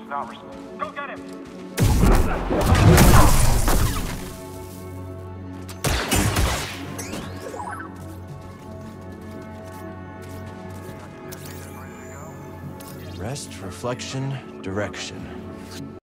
not responding. Go get him! Rest, reflection, direction.